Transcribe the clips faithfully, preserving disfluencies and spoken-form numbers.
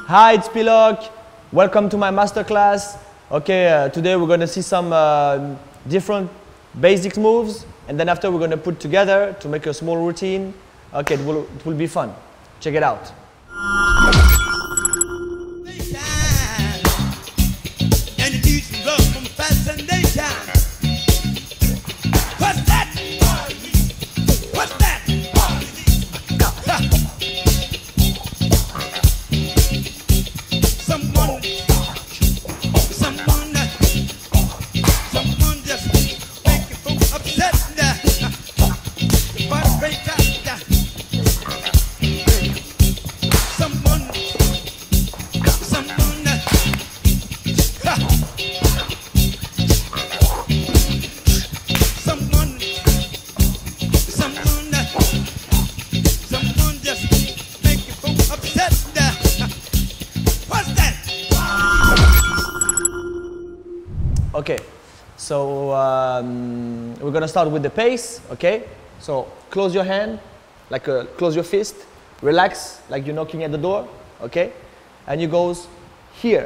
Hi, it's P.Lock. Welcome to my masterclass. Okay, uh, today we're going to see some uh, different basic moves, and then after we're going to put together to make a small routine. Okay, it will, it will be fun. Check it out. Okay, so um, we're gonna start with the pace. Okay, so close your hand, like a, close your fist, relax, like you're knocking at the door. Okay, and you goes here,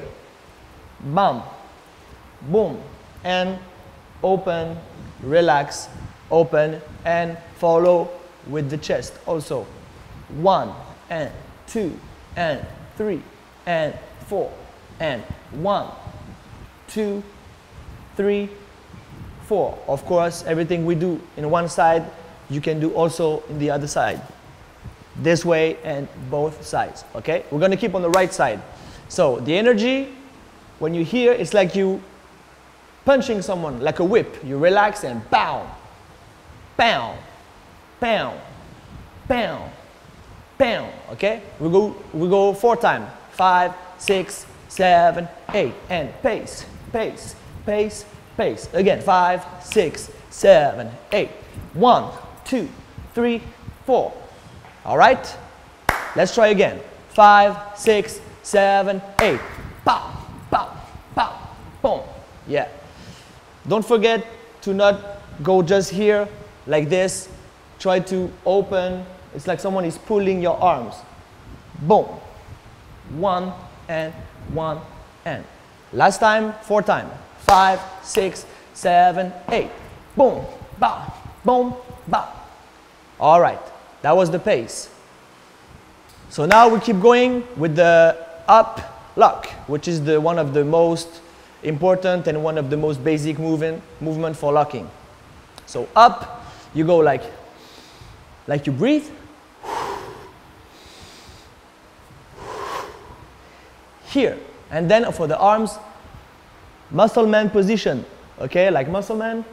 bam, boom, and open, relax, open, and follow with the chest. Also, one and two and three and four and one, two. Three, four. Of course, everything we do in one side, you can do also in the other side. This way and both sides, okay? We're gonna keep on the right side. So the energy, when you hear, it's like you punching someone, like a whip. You relax and pow, pow, pow, pow, pow, okay? We go, we go four times. Five, six, seven, eight, and pace, pace. Pace, pace. Again, five, six, seven, eight. One, two, three, four. All right? Let's try again. Five, six, seven, eight. Pow, pow, pow, boom. Yeah. Don't forget to not go just here like this. Try to open. It's like someone is pulling your arms. Boom. One and one and. Last time, four times. Five, six, seven, eight. Boom, ba, boom, ba. All right, that was the pace. So now we keep going with the up lock, which is the one of the most important and one of the most basic movement movement for locking. So up, you go like, like you breathe. Here, and then for the arms, muscle man position, okay, like muscle man,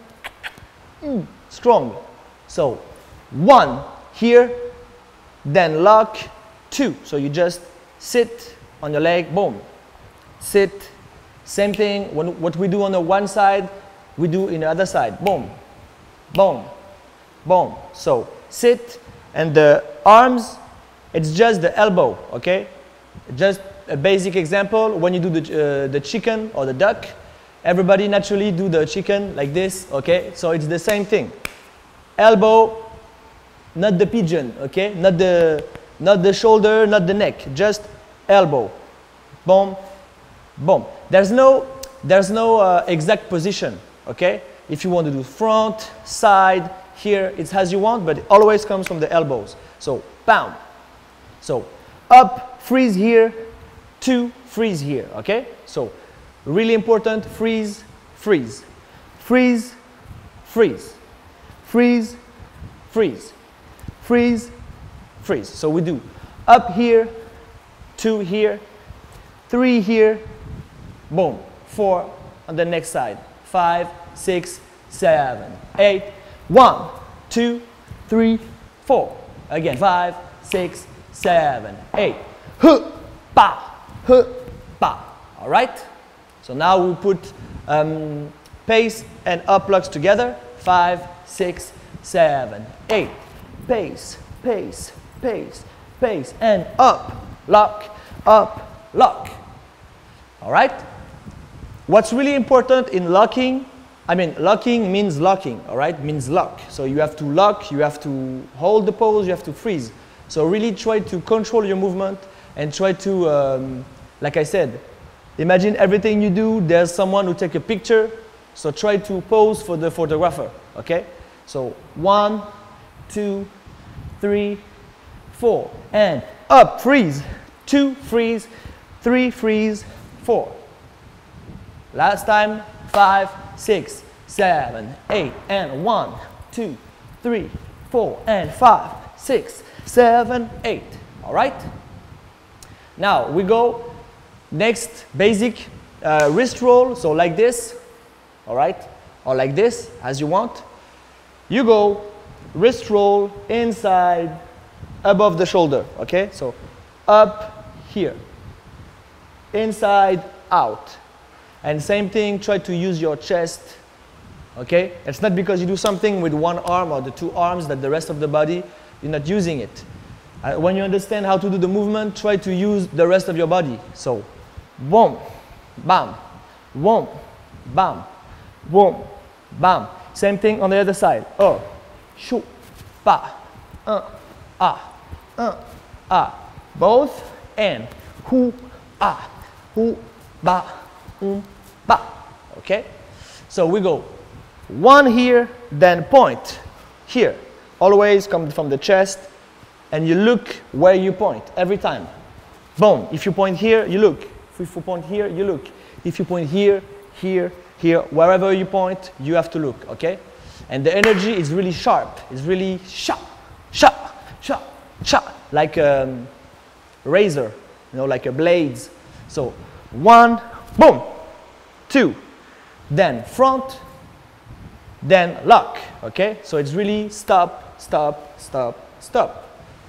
mm, strong. So one here, then lock, two. So you just sit on your leg, boom, sit, same thing. When, what we do on the one side, we do in the other side, boom, boom, boom. So sit, and the arms, it's just the elbow, okay? Just a basic example, when you do the, uh, the chicken or the duck, everybody naturally do the chicken like this, okay? So it's the same thing. Elbow, not the pigeon, okay? Not the, not the shoulder, not the neck, just elbow. Boom, boom. There's no, there's no uh, exact position, okay? If you want to do front, side, here, it's as you want, but it always comes from the elbows. So, bam. So, up, freeze here, two, freeze here, okay? So, really important, freeze, freeze, freeze, freeze, freeze, freeze, freeze, freeze. So we do up here, two here, three here, boom, four on the next side, five, six, seven, eight, one, two, three, four. Again, five, six, seven, eight, huh, pa, huh, pa. All right? So now we put um, pace and up locks together. Five, six, seven, eight. Pace, pace, pace, pace, and up, lock, up, lock. All right? What's really important in locking, I mean, locking means locking, all right? Means lock. So you have to lock, you have to hold the pose, you have to freeze. So really try to control your movement and try to um, like I said, imagine everything you do, there's someone who take a picture, so try to pose for the photographer, okay? So one, two, three, four, and up, freeze, two, freeze, three, freeze, four. Last time, five, six, seven, eight, and one, two, three, four, and five, six, seven, eight. All right? Now we go next basic uh, wrist roll. So like this, all right? Or like this, as you want. You go wrist roll inside, above the shoulder. Okay? So up here, inside, out. And same thing, try to use your chest, okay? It's not because you do something with one arm or the two arms that the rest of the body, you're not using it. Uh, when you understand how to do the movement, try to use the rest of your body. So, boom, bam, boom, bam, boom, bam. Same thing on the other side. Oh, shoo, pa, uh, ah, uh, ah. Both, and, hu, ah, hu, ba, um, ba. Okay? So we go one here, then point here. Always come from the chest, and you look where you point every time. Boom. If you point here, you look. If you point here, you look. If you point here, here, here, wherever you point, you have to look. Okay? And the energy is really sharp. It's really sharp, sharp, sharp, sharp, like a razor, you know, like a blades. So one. Boom, two, then front, then lock, okay? So it's really stop, stop, stop, stop.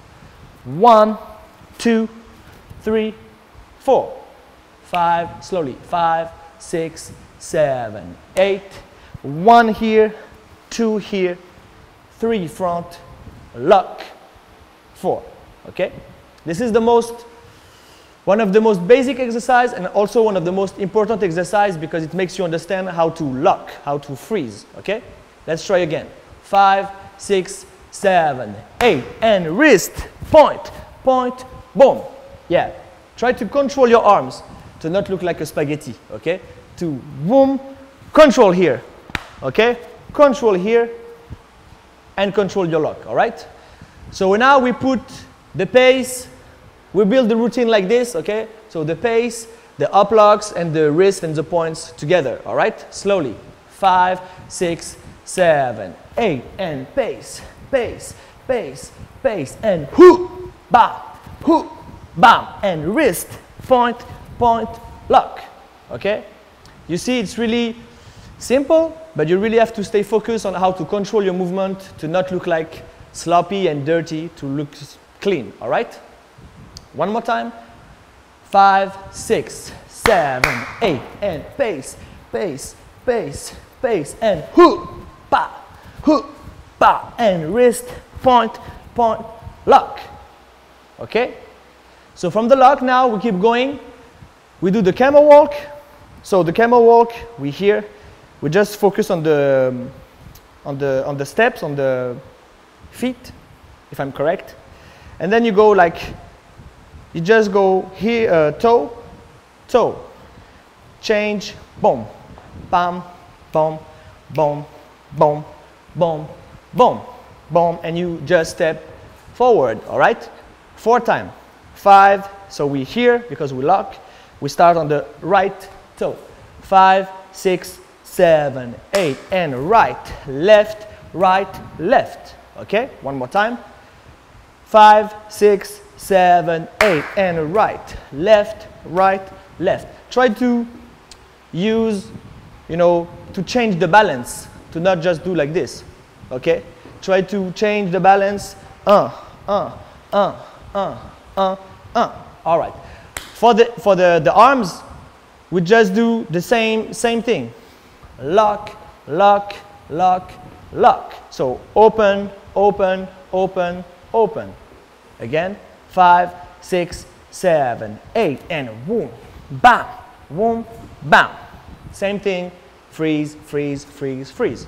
One, two, three, four, five, slowly, five, six, seven, eight, one here, two here, three front, lock, four, okay? This is the most One of the most basic exercise and also one of the most important exercise because it makes you understand how to lock, how to freeze, okay? Let's try again. Five, six, seven, eight, and wrist, point, point, boom. Yeah, try to control your arms to not look like a spaghetti, okay? To boom, control here, okay? Control here and control your lock, all right? So now we put the pace. We build the routine like this, okay? So the pace, the up locks, and the wrist and the points together, all right? Slowly. Five, six, seven, eight, and pace, pace, pace, pace, and hoo, bam, hoo, bam, and wrist, point, point, lock, okay? You see, it's really simple, but you really have to stay focused on how to control your movement to not look like sloppy and dirty, to look clean, all right? One more time. Five, six, seven, eight, and pace, pace, pace, pace, and hoo, ba, hoo, ba, and wrist, point, point, lock. Okay? So from the lock now, we keep going. We do the camel walk. So the camel walk, we here, we just focus on the, on the, on the steps, on the feet, if I'm correct. And then you go like, you just go here, uh, toe, toe, change, boom, bam, boom, boom, boom, boom, boom, boom, and you just step forward, all right? Four times. Five, so we here, because we lock, we start on the right toe. Five, six, seven, eight, and right, left, right, left, okay? One more time. Five, six, seven, eight, and right, left, right, left. Try to use, you know, to change the balance, to not just do like this, okay? Try to change the balance, uh, uh, uh, uh, uh, uh. All right. For the, for the, the arms, we just do the same, same thing. Lock, lock, lock, lock. So open, open, open, open. Again. Five, six, seven, eight, and boom, bam, boom, bam. Same thing, freeze, freeze, freeze, freeze.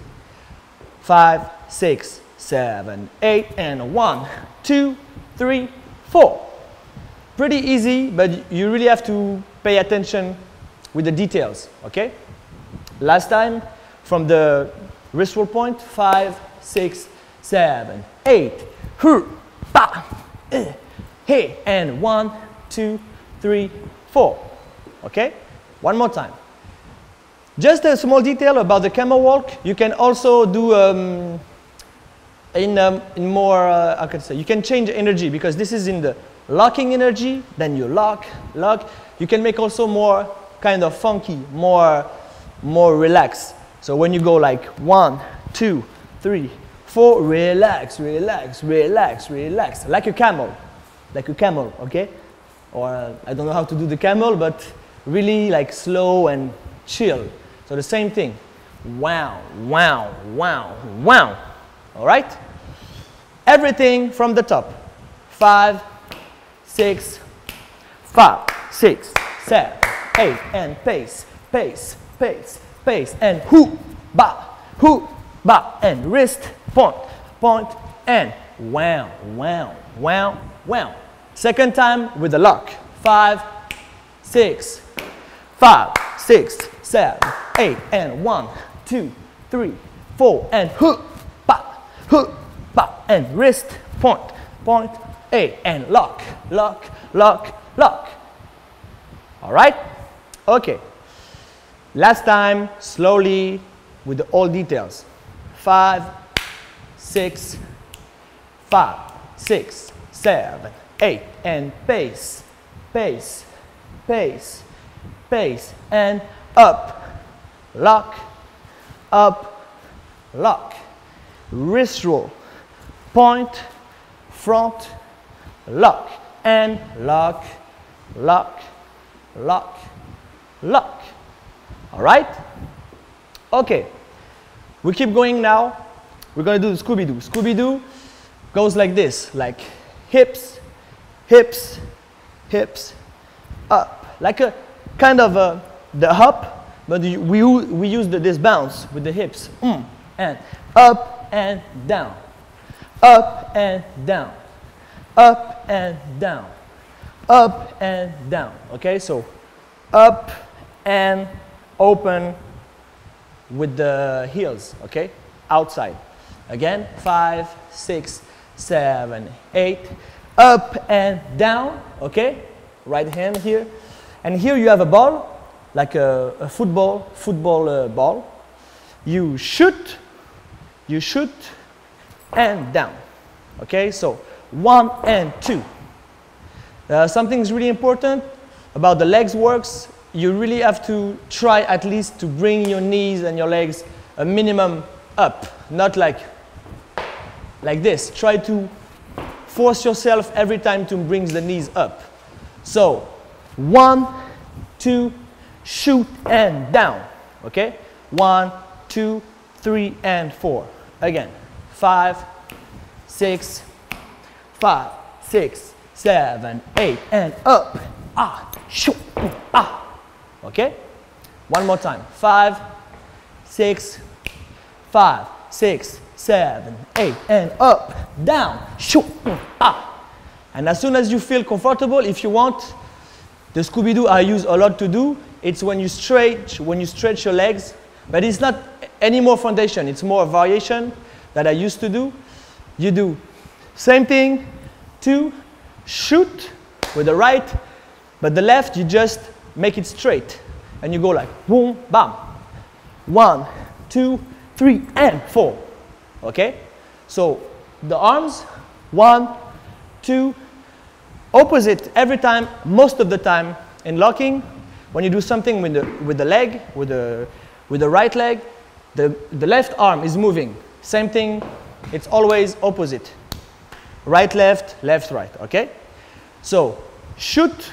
Five, six, seven, eight, and one, two, three, four. pretty easy, but you really have to pay attention with the details, okay? Last time, from the wrist roll point, five, six, seven, eight, hu, ba, eh, hey, and one, two, three, four, okay? One more time. Just a small detail about the camel walk, you can also do um, in, um, in more, uh, I can say, you can change energy because this is in the locking energy, then you lock, lock. You can make also more kind of funky, more, more relaxed. So when you go like one, two, three, four, relax, relax, relax, relax, like a camel, like a camel, okay? Or uh, I don't know how to do the camel, but really like slow and chill. So the same thing. Wow, wow, wow, wow. All right? Everything from the top. Five, six, five, six, seven, eight, and pace, pace, pace, pace, and hoo, ba, hoo, ba, and wrist, point, point, and wow, wow, wow, wow. Second time with the lock. Five, six, five, six, seven, eight, and one, two, three, four, and hoo, ba, hoo, ba, and wrist, point, point, eight, and lock, lock, lock, lock. All right? Okay. Last time, slowly, with the all details. Five, six, five, six, seven, eight, and pace, pace, pace, pace, and up, lock, up, lock, wrist roll, point, front, lock, and lock, lock, lock, lock. All right? Okay. We keep going now. We're going to do the Scooby-Doo. Scooby-Doo goes like this, like hips, hips, hips, up. Like a kind of a, the hop, but we, we use the, this bounce with the hips. Mm, and up and down, up and down, up and down, up and down. Okay, so up and open with the heels, okay, outside. Again, five, six, seven, eight, up and down, okay, right hand here. And here you have a ball, like a, a football, football uh, ball. You shoot, you shoot, and down, okay, so one and two. Uh, something's really important about the legs works. You really have to try at least to bring your knees and your legs a minimum up, not like, like this. Try to force yourself every time to bring the knees up. So, one, two, shoot, and down, okay? One, two, three, and four. Again, five, six, five, six, seven, eight, and up, ah, shoot, ah. Okay? One more time. Five, six, five, six, seven, eight, and up, down, shoot, ah. And as soon as you feel comfortable, if you want, the Scooby-Doo I use a lot to do, it's when you stretch, when you stretch your legs, but it's not any more foundation, it's more a variation that I used to do. You do same thing, two, shoot with the right, but the left you just make it straight, and you go like boom, bam, one, two, three, and four. Okay? So the arms, one, two, opposite every time, most of the time in locking. When you do something with the with the leg, with the with the right leg, the the left arm is moving. Same thing, it's always opposite. Right, left, left, right. Okay? So shoot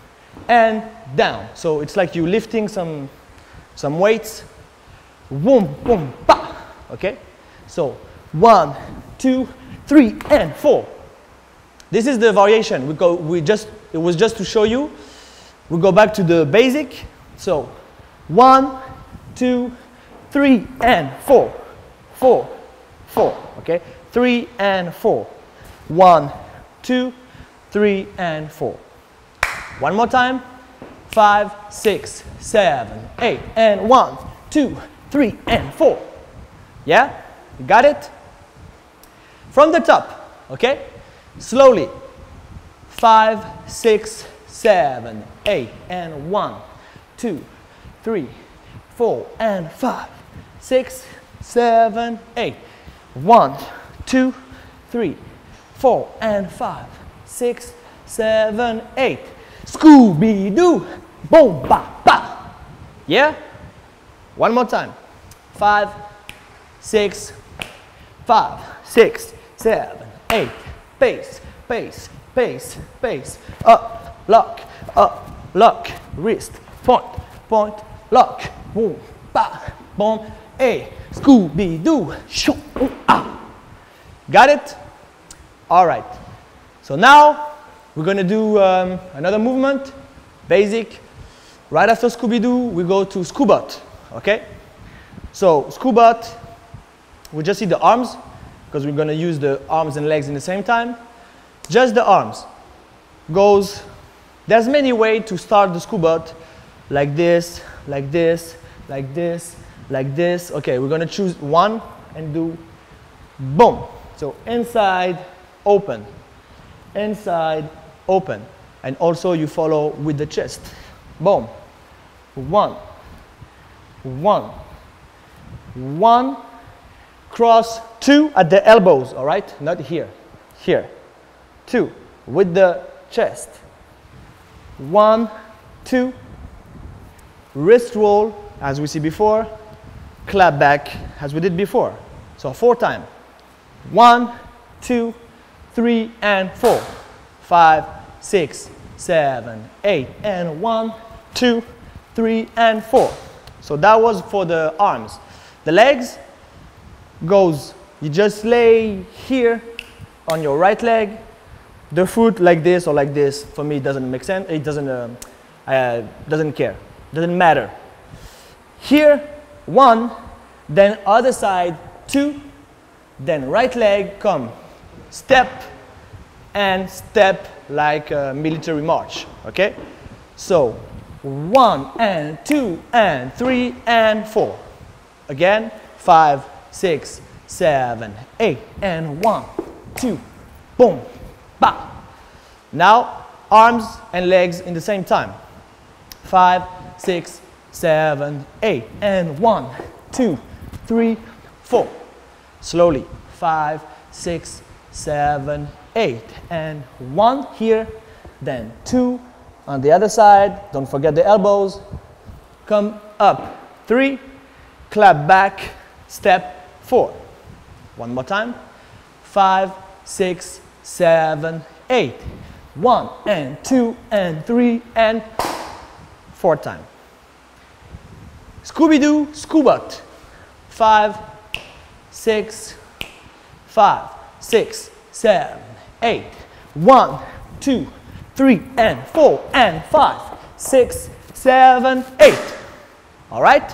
and down. So it's like you lifting some, some weights. Boom, boom, pa. Okay? So one, two, three, and four. This is the variation. We go. We just. It was just to show you. We go back to the basic. So one, two, three, and four, four, four. Okay? Three and four. One, two, three, and four. One more time. Five, six, seven, eight, and one, two, three, and four. Yeah? You got it? From the top, okay? Slowly. Five, six, seven, eight, and one, two, three, four, and five, six, seven, eight. One, two, three, four, and five, six, seven, eight. Scooby-Doo, boom, ba, ba. Yeah? One more time. Five, six, five, six, seven, eight. Pace, pace, pace, pace. Up, lock, up, lock. Wrist, point, point, lock. Boom, ba, boom, a. Scooby-Doo, shoo, ooh, ah. Got it? All right. So now we're going to do um, another movement, basic. Right after Scooby-Doo, we go to Scoobot, okay? So Scoobot, we just see the arms, because we're going to use the arms and legs in the same time. Just the arms. Goes, there's many ways to start the Scoobot, like this, like this, like this, like this. Okay, we're going to choose one and do boom. So inside, open, inside, open. And also you follow with the chest. Boom. One, one, one, cross, two at the elbows, all right? Not here, here. Two, with the chest. One, two, wrist roll, as we see before, clap back, as we did before. So four times. One, two, three, and four. Five, six, seven, eight, and one, two, three, and four. So that was for the arms. The legs goes, you just lay here on your right leg, the foot like this or like this. For me, it doesn't make sense. It doesn't, uh, uh, doesn't care. Doesn't matter. Here, one, then other side, two, then right leg, come, step, and step like a military march, okay? So, one, and two, and three, and four. Again, five, six, seven, eight, and one, two, boom, ba. Now, arms and legs in the same time. Five, six, seven, eight, and one, two, three, four. Slowly, five, six, seven, eight, and one here, then two on the other side. Don't forget the elbows. Come up, three, clap back, step, four. One more time. Five, six, seven, eight. One, and two, and three, and four time. Scooby-Doo, Scoobot. Five, six, five, six, seven, eight. One, two, three, and four, and five, six, seven, eight. All right?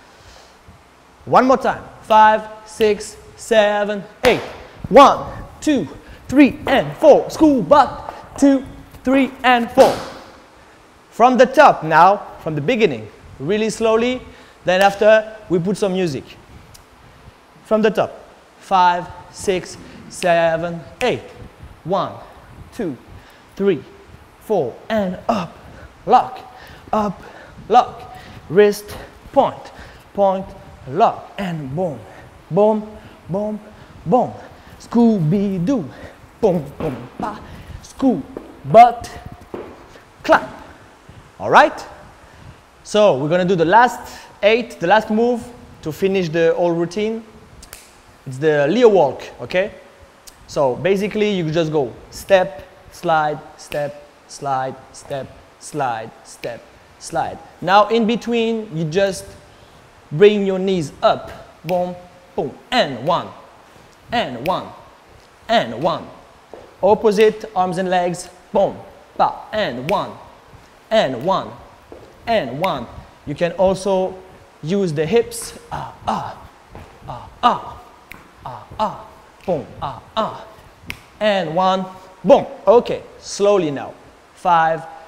One more time. Five, six, seven, eight. One, two, three, and four. Scoobot. Two, three, and four. From the top now, from the beginning, really slowly. Then after, we put some music. From the top. Five, six, seven, eight. One, two, three, four, and up. Lock, up, lock. Wrist, point, point, lock, and boom, boom, boom, boom. Scooby-Doo, boom, boom, ba. Scoop, butt, clap. All right? So we're going to do the last eight, the last move to finish the whole routine. It's the Leo walk, okay? So basically you just go step, slide, step, slide, step, slide, step, slide. Now in between you just bring your knees up, boom, boom, and one, and one, and one. Opposite, arms and legs, boom, ba, and one, and one, and one. You can also use the hips, ah, ah, ah, ah, ah, ah, boom, ah, ah, and one, boom. Okay, slowly now. Five,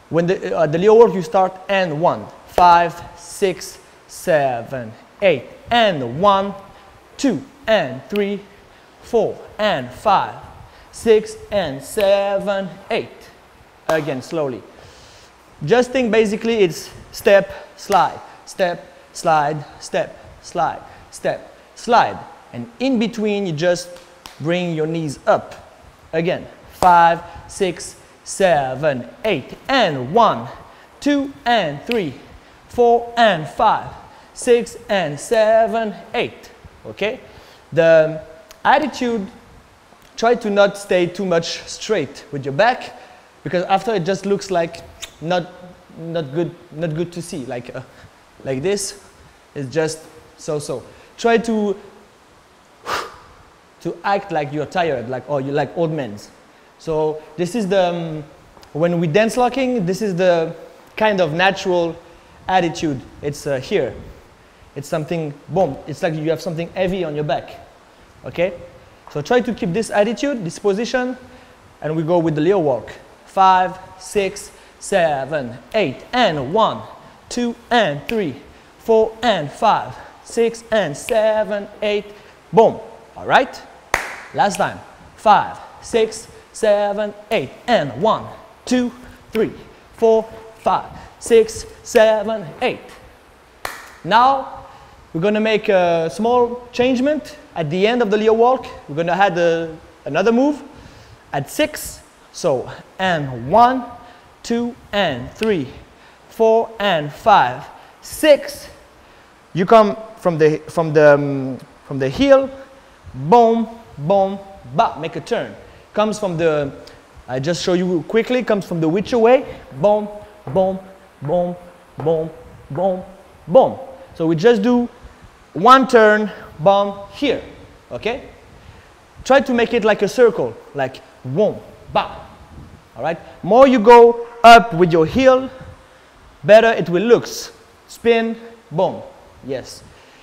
When the, uh, the Leo walk, you start and one, five, six, seven, eight, and one, two, and three, four, and five, six, and seven, eight. Again, slowly. Just think basically it's step, slide, step, slide, step, slide, step, slide. And in between, you just bring your knees up. Again, five, six, seven, eight, and one, two, and three, four, and five, six, and seven, eight. Okay? The attitude, try to not stay too much straight with your back, because after it just looks like not, not good, not good to see. Like, uh, like this, it's just so-so. Try to, to act like you're tired, like, or you like old men. So this is the, um, when we dance locking, this is the kind of natural attitude. It's uh, here. It's something, boom, it's like you have something heavy on your back. Okay? So try to keep this attitude, this position, and we go with the Leo walk. Five, six, seven, eight, and one, two, and three, four, and five, six, and seven, eight, boom. All right? Last time. Five, six, seven, eight, and one, two, three, four, five, six, seven, eight. Now, we're going to make a small changement. At the end of the Leo walk, we're going to add a, another move at six. So, and one, two, and three, four, and five, six. You come from the, from the, um, from the heel, boom, boom, ba, make a turn. Comes from the, I just show you quickly, comes from the which way, boom, boom, boom, boom, boom, boom. So we just do one turn, boom, here, okay? Try to make it like a circle, like boom, ba, all right? More you go up with your heel, better it will look. Spin, boom, yes.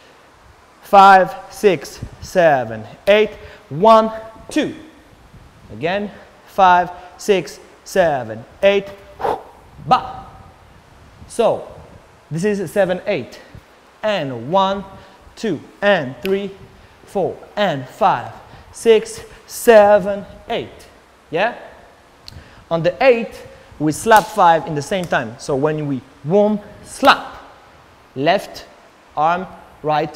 Five, six, seven, eight, one, two. Again, five, six, seven, eight, ba. So, this is seven, eight, and one, two, and three, four, and five, six, seven, eight. Yeah? On the eight, we slap five in the same time. So when we boom, slap, left arm, right,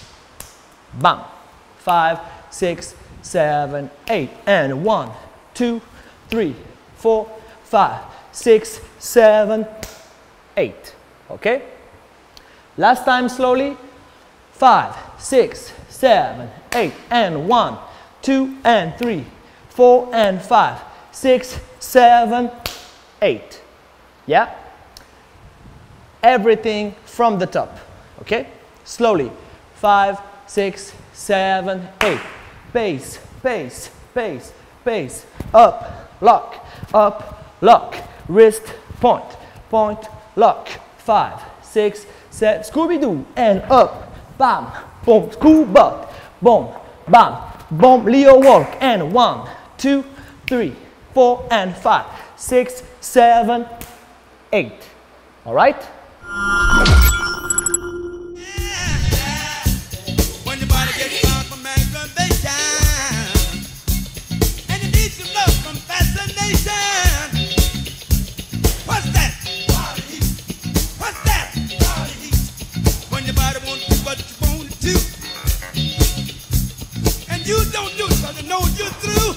bam, five, six, seven, eight, and one, two, three, four, five, six, seven, eight. Okay? Last time slowly. Five, six, seven, eight, and one, two, and three, four, and five, six, seven, eight. Yeah? Everything from the top. Okay? Slowly. Five, six, seven, eight. Pace, pace, pace, pace. Up, lock, up, lock. Wrist, point, point, lock. Five, six, seven. Scooby-Doo. And up. Bam, boom, school butt, boom, bam, boom, Leo walk, and one, two, three, four, and five, six, seven, eight. All right? When your body gets on from aggravation, and you need some love from fascination. What's that? Body heat. What's that? Body heat. When your body won't do what you want to do, and you don't do it because you know you're through.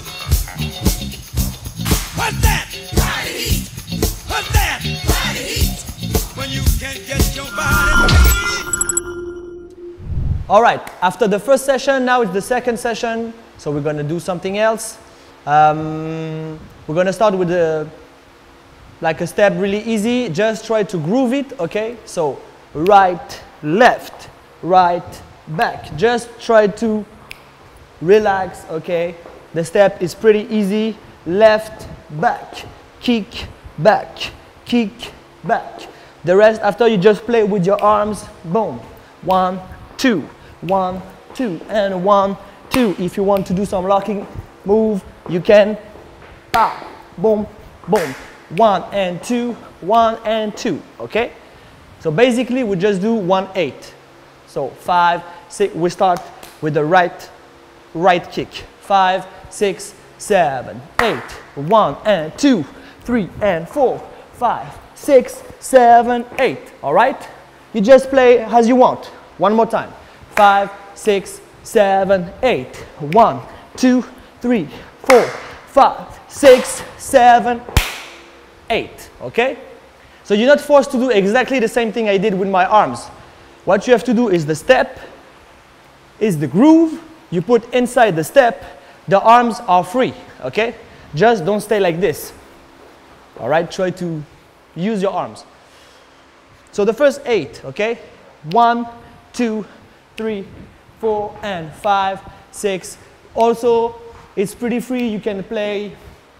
What's that? Body heat. What's that? Body heat. When you can't get your body free. All right, after the first session, now it's the second session, so we're going to do something else. Um, we're going to start with a, like a step really easy. Just try to groove it, okay? So right, left, right, back. Just try to relax, okay? The step is pretty easy. Left, back, kick, back, kick, back. The rest, after you just play with your arms, boom. One, two, one, two, and one, two. If you want to do some locking move, you can. Ah, boom, boom. One and two, one, and two, okay? So basically, we just do one, eight. So five, six, we start with the right, right kick. Five, six, seven, eight. One, and two, three, and four, five, six, seven, eight, all right? You just play as you want. One more time. Five, six, seven, eight. One, two, three, four, five, six, seven, eight, okay? So you're not forced to do exactly the same thing I did with my arms. What you have to do is the step, is the groove, you put inside the step, the arms are free, okay? Just don't stay like this, all right? Try to use your arms. So the first eight, okay? One, two, three, four, and five, six. Also, it's pretty free, you can play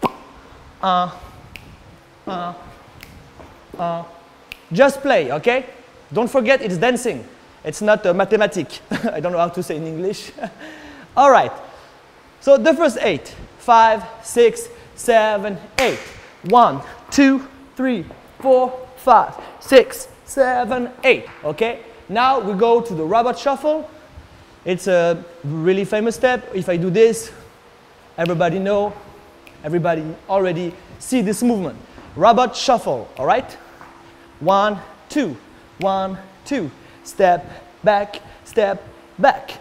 uh, uh, uh, just play, okay? Don't forget it's dancing. It's not uh, mathematics. I don't know how to say in English. All right. So the first eight. Five, six, seven, eight. One, two, three, four, five, six, seven, eight. Okay? Now we go to the robot shuffle. It's a really famous step. If I do this, everybody know, everybody already see this movement. Robot shuffle, all right? One, two, one, two. Step back, step back.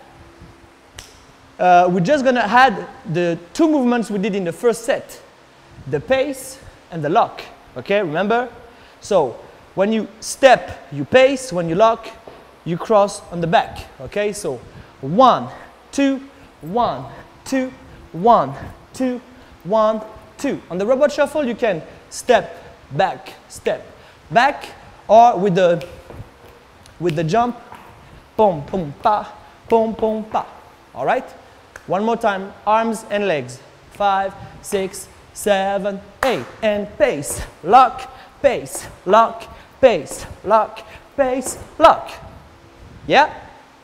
Uh, we're just gonna add the two movements we did in the first set, the pace and the lock, okay, remember? So when you step, you pace, when you lock, you cross on the back, okay? So one, two, one, two, one, two, one, two. On the robot shuffle, you can step, back, step, back, or with the, with the jump, boom, boom, pa, boom, boom, pa, all right? One more time, arms and legs. Five, six, seven, eight, and pace, lock, pace, lock, pace, lock, pace, lock. Yeah?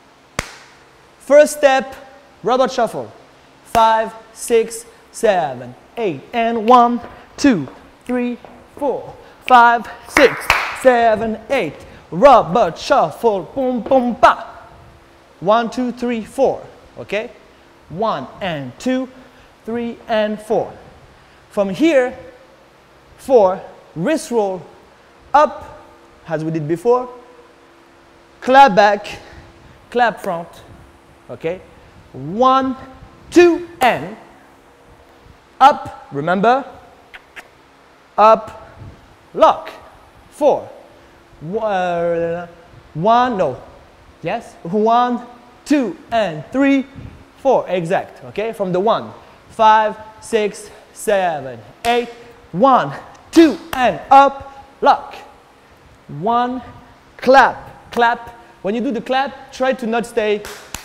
First step, robot shuffle. Five, six, seven, eight, and one, two, three, four, five, six, seven, eight. Robot shuffle, boom, boom, pa. One, two, three, four. Okay? One and two, three and four. From here, four, wrist roll up, as we did before, clap back, clap front, okay? One, two, and up, remember, up, lock, four, one, one, no, yes, one, two, and three, four, exact, okay, from the one, five, six, seven, eight, one, two, and up, lock, one, clap, clap. When you do the clap, try to not stay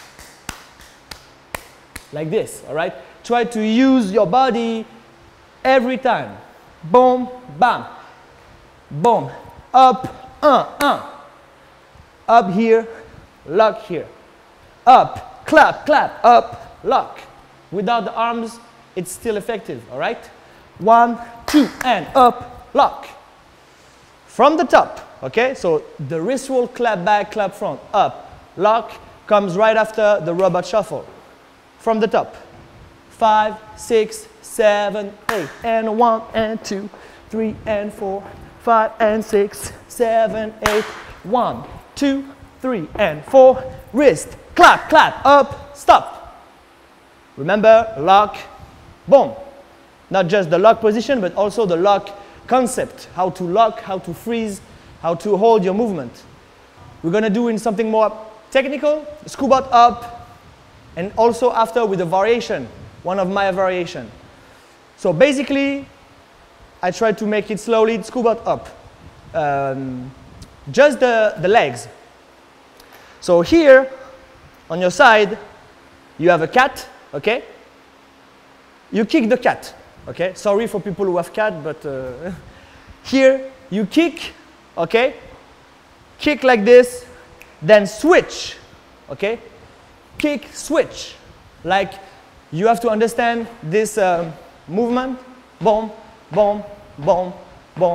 like this, all right? Try to use your body every time. Boom, bam, boom, up, uh, uh, up here, lock here, up, clap, clap, up, lock. Without the arms, it's still effective, all right? One, two, and up, lock. From the top, okay? So the wrist roll, clap back, clap front, up, lock, comes right after the robot shuffle. From the top. Five, six, seven, eight, and one, and two, three, and four, five, and six, seven, eight, one, two, three, and four, wrist, clap, clap, up, stop. Remember, lock, boom. Not just the lock position, but also the lock concept, how to lock, how to freeze, how to hold your movement. We're going to do in something more technical, scuba up, and also after with a variation, one of my variation. So basically, I try to make it slowly, scuba up. Um, just the, the legs. So here, on your side, you have a cat, okay? You kick the cat. Okay, sorry for people who have cat, but uh, here you kick, okay? Kick like this, then switch, okay? Kick, switch. Like you have to understand this uh, movement. Boom, boom, boom, boom,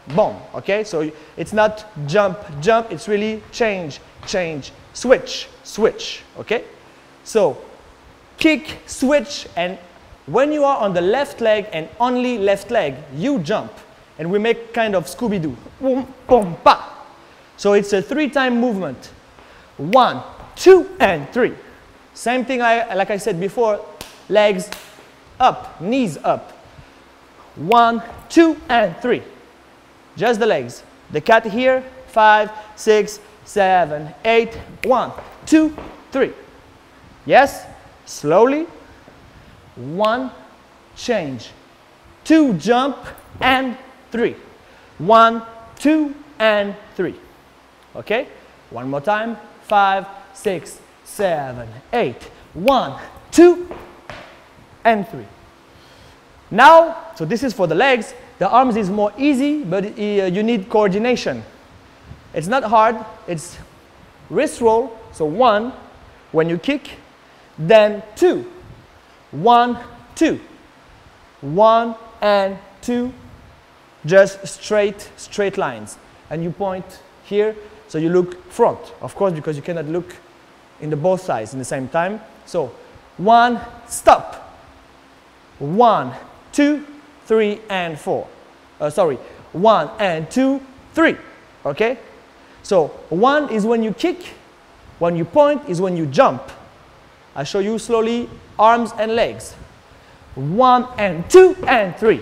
boom, okay? So it's not jump, jump, it's really change, change, switch, switch, okay? So kick, switch, and when you are on the left leg and only left leg, you jump. And we make kind of Scooby-Doo. Boom, boom, pa. So it's a three-time movement. One, two, and three. Same thing I, like I said before, legs up, knees up. One, two, and three. Just the legs. The cat here, five, six, seven, eight. One, two, three. Yes? Slowly. One, change. Two, jump, and three. One, two, and three. Okay? One more time. Five, six, seven, eight. One, two, and three. Now, so this is for the legs. The arms is more easy, but uh, you need coordination. It's not hard. It's wrist roll. So one, when you kick, then two. One, two. One and two. Just straight, straight lines. And you point here, so you look front. Of course, because you cannot look in the both sides in the same time. So one, stop. One, two, three, and four. Uh, sorry, one and two, three. Okay? So one is when you kick. When you point is when you jump. I'll show you slowly arms and legs. One and two and three.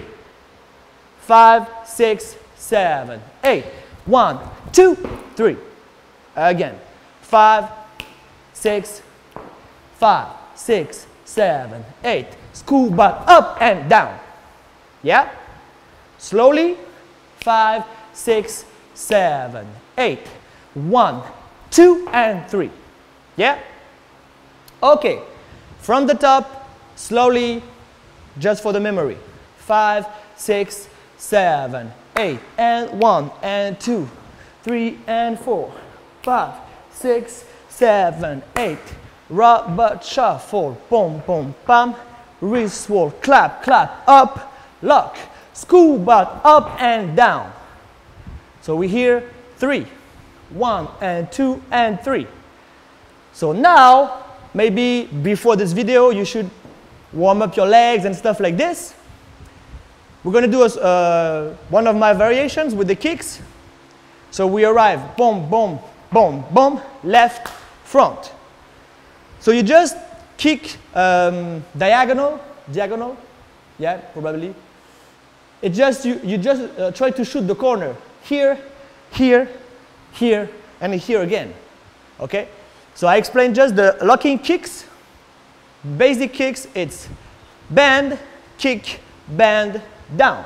Five, six, seven, eight. One, two, three. Again. Five, six, five, six, seven, eight. School butt up and down. Yeah? Slowly. Five, six, seven, eight. One, two, and three. Yeah? Okay. From the top, slowly, just for the memory. Five, six, seven, eight, and one, and two, three, and four, five, six, seven, eight. Rock, butt, shuffle, boom, boom, pam. Wrist roll, clap, clap, up, lock. School butt up and down. So we hear three. One, and two, and three. So now, maybe before this video, you should warm up your legs and stuff like this. We're going to do a, uh, one of my variations with the kicks. So we arrive, boom, boom, boom, boom, left, front. So you just kick um, diagonal, diagonal, yeah, probably. It just, you, you just uh, try to shoot the corner. Here, here, here, and here again, okay? So I explained just the locking kicks. Basic kicks, it's bend, kick, bend, down.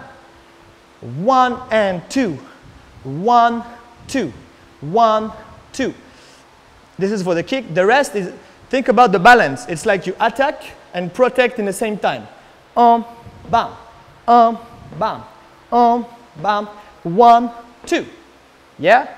One and two. One, two. One, two. This is for the kick. The rest is, think about the balance. It's like you attack and protect in the same time. Um, bam, um, bam, um, bam. One, two. Yeah?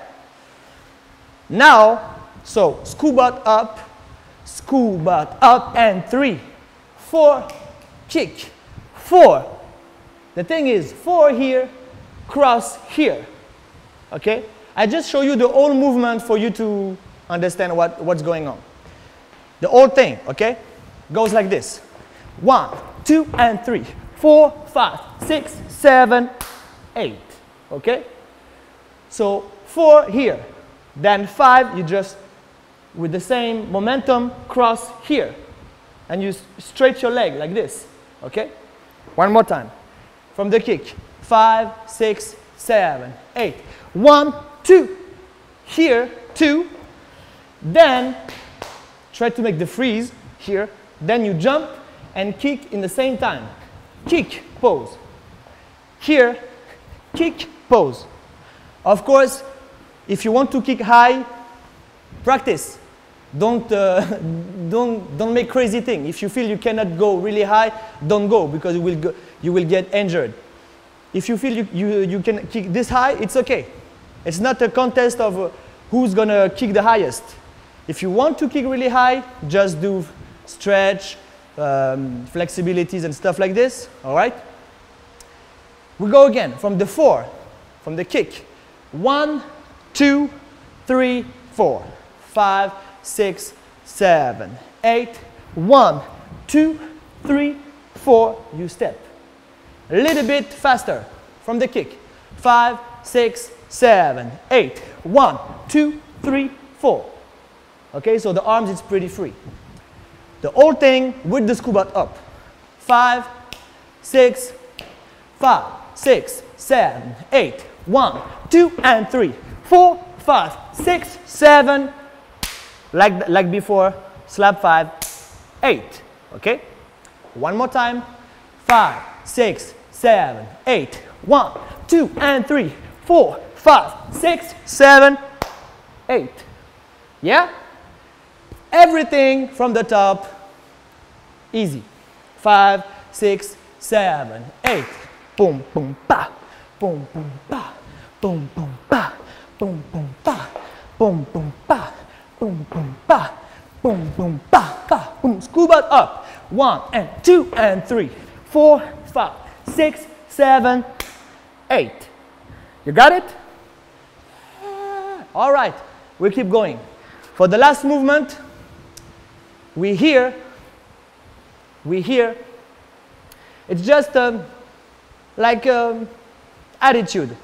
Now, so school butt up, school butt up, and three, four, kick, four. The thing is, four here, cross here. Okay? I just show you the whole movement for you to understand what, what's going on. The whole thing, okay? Goes like this. One, two, and three. Four, five, six, seven, eight. Okay? So four here. Then five, you just, with the same momentum, cross here. And you straight your leg like this. Okay? One more time. From the kick. Five, six, seven, eight. One, two. Here, two. Then, try to make the freeze here. Then you jump and kick in the same time. Kick, pose. Here, kick, pose. Of course, if you want to kick high, practice. Don't, uh, don't, don't make crazy things. If you feel you cannot go really high, don't go because you will, go, you will get injured. If you feel you, you, you can kick this high, it's okay. It's not a contest of uh, who's going to kick the highest. If you want to kick really high, just do stretch, um, flexibilities and stuff like this. All right? We go again from the four. from the kick. One, two, three, four, five, six, seven, eight. One, two, three, four. You step. A little bit faster from the kick. Five, six, seven, eight. One, two, three, four. Okay, so the arms is pretty free. The whole thing with the scuba up. Five, six, five, six, seven, eight. One, two, and three, four, five, six, seven. Like, like before, slap five, eight. Okay? One more time. Five, six, seven, eight. One, two, and three, four, five, six, seven, eight. Yeah? Everything from the top, easy. Five, six, seven, eight. Boom, boom, pa. Boom, boom, pa. Boom, boom, pa. Boom, boom, pa. Boom, boom, pa. Boom, boom, pa. Boom, boom, pa, pa. Boom. Scuba up. One, and two, and three, four, five, six, seven, eight. You got it? All right. We keep going. For the last movement, we here, we here, it's just um, like um, attitude.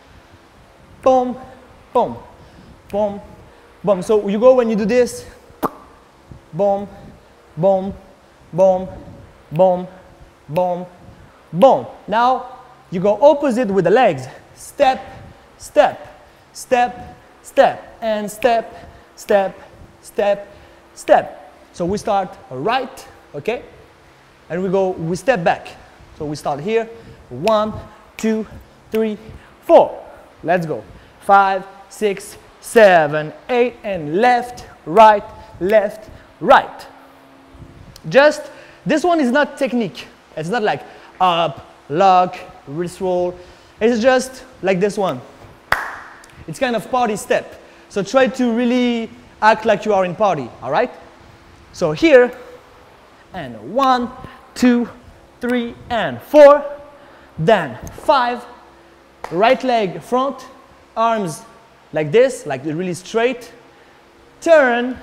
Boom, boom, boom, boom. So you go when you do this, boom, boom, boom, boom, boom, boom. Now you go opposite with the legs. Step, step, step, step, and step, step, step, step. So we start right, okay? And we go, we step back. So we start here. One, two, three, four. Let's go. Five, six, seven, eight, and left, right, left, right. Just, this one is not technique. It's not like up, lock, wrist roll. It's just like this one. It's kind of party step. So try to really act like you are in party, all right? So here, and one, two, three, and four. Then five, right leg front, arms like this, like really straight. Turn,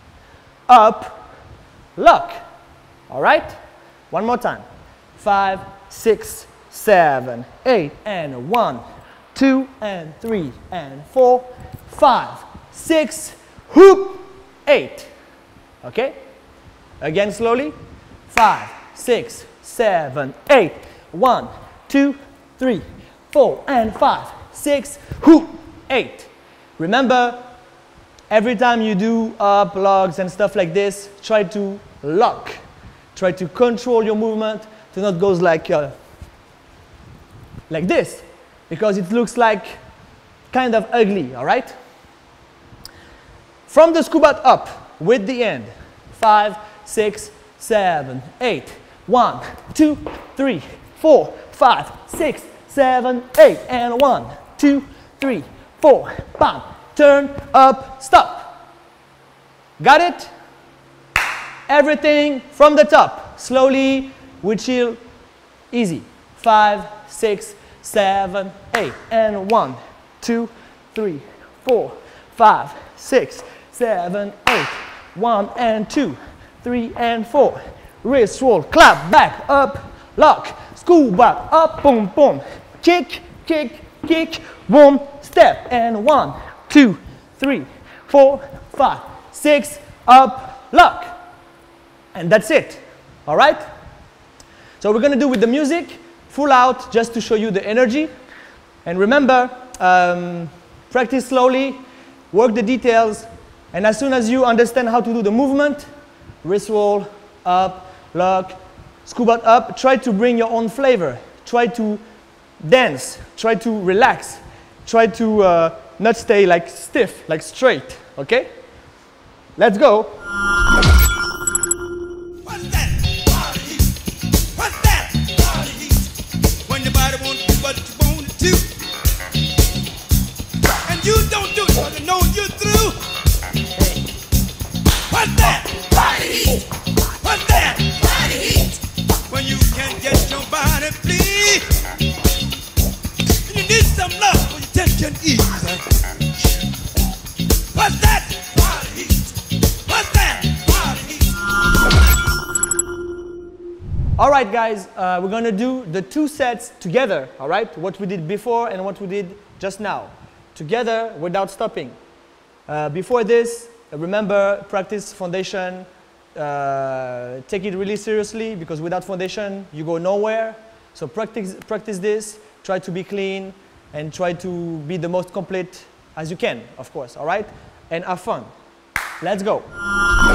up, lock. All right? One more time. Five, six, seven, eight, and one, two, and three, and four, five, six, hoop, eight. Okay? Again slowly. Five, six, seven, eight. One, two, three, four, and five, six, hoop, eight. Remember, every time you do up, logs, and stuff like this, try to lock. Try to control your movement to not go like, uh, like this, because it looks like kind of ugly, all right? From the scuba up with the end. Five, six, seven, eight. One, two, three, four, five, six, seven, eight. And one, two, three, four, bam. Turn, up, stop. Got it? Everything from the top. Slowly, we chill, easy. Five, six, seven, eight. And one, two, three, four, five, six, seven, eight. One and two, three and four. Wrist roll, clap, back, up, lock, scuba, up, boom, boom. Kick, kick, kick, boom, step. And one, two, three, four, five, six, up, lock. And that's it. All right? So we're going to do with the music, full out, just to show you the energy. And remember, um, practice slowly, work the details. And as soon as you understand how to do the movement, wrist roll, up, lock, scuba up, try to bring your own flavor. Try to dance. Try to relax. Try to uh, not stay like stiff, like straight. Okay? Let's go. What's that? Body heat. What's that? Body heat. When your body won't do what you want it to. And you don't do it, but you know you're through. What's that? Body heat. What's that? Body heat. When you can't get your body, please. And you need some love. All right, guys, uh, we're gonna do the two sets together, all right? What we did before and what we did just now. Together, without stopping. Uh, before this, remember, practice foundation. Uh, take it really seriously, because without foundation, you go nowhere. So practice, practice this, try to be clean, and try to be the most complete as you can, of course, all right? And have fun. Let's go.